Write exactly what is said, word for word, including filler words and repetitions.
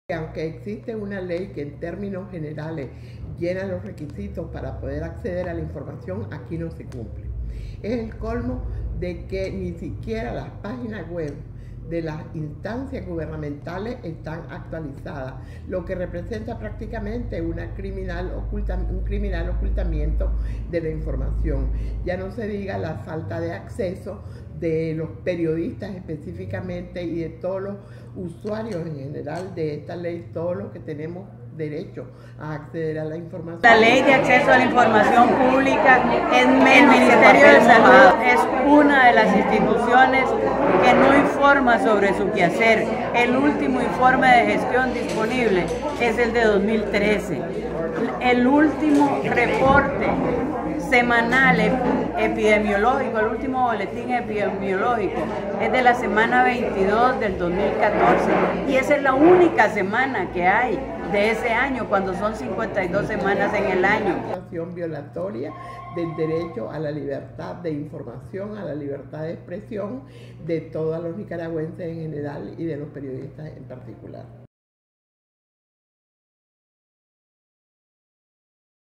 Aunque existe una ley que en términos generales llena los requisitos para poder acceder a la información, aquí no se cumple. Es el colmo de que ni siquiera las páginas web de las instancias gubernamentales están actualizadas, lo que representa prácticamente una criminal oculta, un criminal ocultamiento de la información. Ya no se diga la falta de acceso de los periodistas específicamente y de todos los usuarios en general de esta ley, todos los que tenemos derecho a acceder a la información. La ley de acceso a la información pública en el Ministerio de Salud es una de las instituciones que no informa sobre su quehacer. El último informe de gestión disponible es el de dos mil trece. El último reporte semanal epidemiológico, el último boletín epidemiológico es de la semana veintidós del dos mil catorce y esa es la única semana que hay de ese año, cuando son cincuenta y dos semanas en el año. Situación violatoria del derecho a la libertad de información, a la libertad de expresión de todos los nicaragüenses en general y de los periodistas en particular.